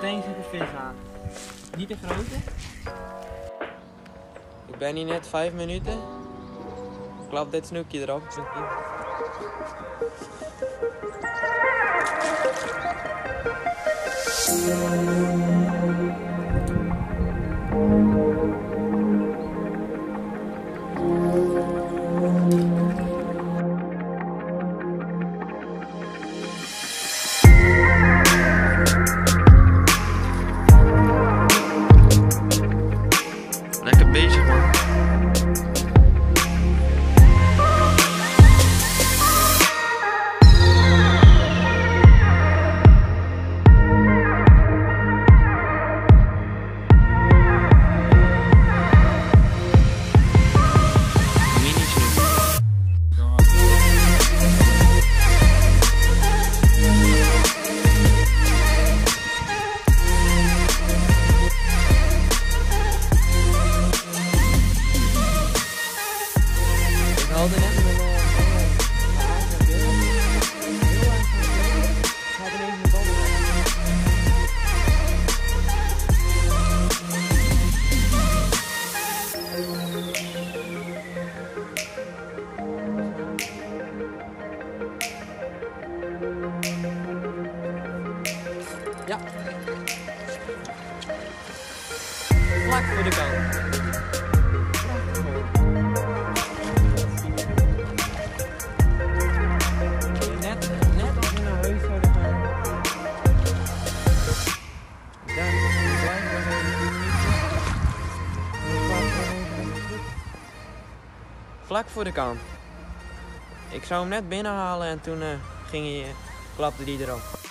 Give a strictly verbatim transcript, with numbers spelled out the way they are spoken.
meteen zit de vis aan. Niet de grote. Ik ben hier net vijf minuten. Klap dit snoekje erop. Lekker bezig, man. Ik haalde net met een gaat ineens mijn bal ja. Vlak voor de kant. Vlak voor de kant. Ik zou hem net binnenhalen en toen uh, ging hij, uh, klapte hij erop.